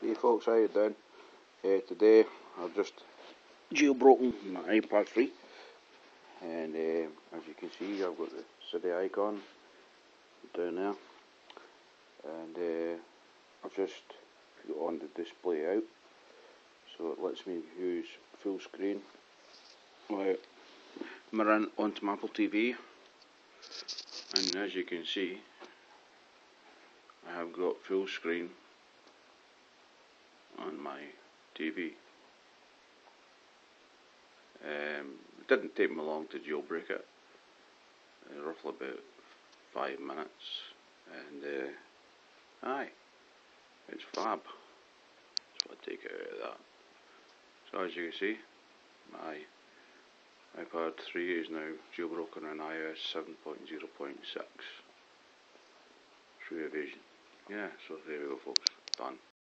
Hey folks, how you doing? Today I've just jailbroken my iPad 3 and as you can see I've got the city icon down there and I've just put on the display out so it lets me use full screen without mirroring onto my Apple TV, and as you can see I have got full screen on my TV. It didn't take me long to jailbreak it, roughly about 5 minutes, and aye, it's fab. That's what I take out of that. So as you can see, my iPad 3 is now jailbroken on iOS 7.0.6 through Evasion. Yeah, so there we go folks, done.